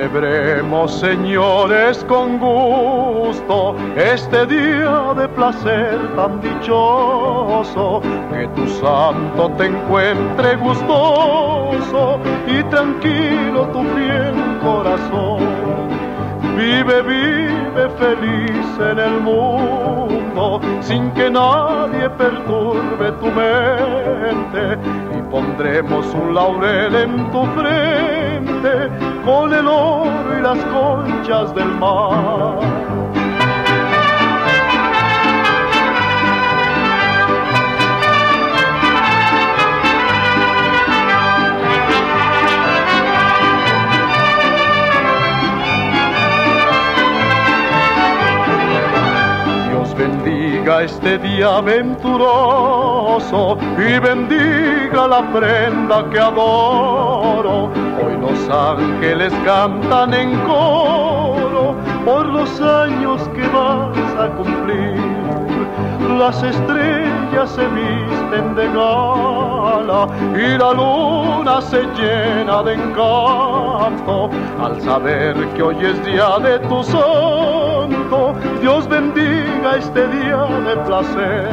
Celebremos, señores, con gusto este día de placer tan dichoso, que tu santo te encuentre gustoso y tranquilo tu fiel corazón. Vive, vive feliz en el mundo, sin que nadie perturbe tu mente, y pondremos un laurel en tu frente, con el oro y las conchas del mar. Bendiga este día aventuroso y bendiga la prenda que adoro. Hoy los ángeles cantan en coro por los años que vas a cumplir. Las estrellas se visten de gala y la luna se llena de encanto al saber que hoy es día de tu santo. Dios bendiga este día de placer.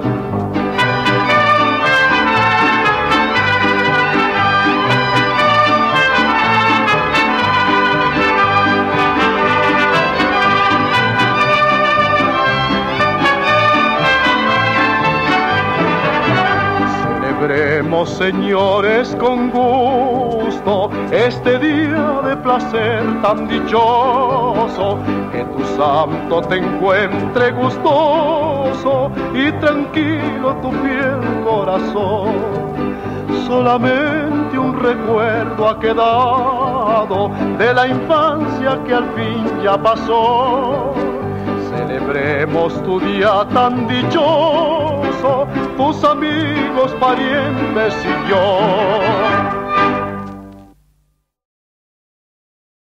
Celebremos, señores, con gusto este día de placer tan dichoso, que tu santo te encuentre gustoso y tranquilo tu fiel corazón. Solamente un recuerdo ha quedado de la infancia que al fin ya pasó. Celebremos tu día tan dichoso, tus amigos, parientes y yo.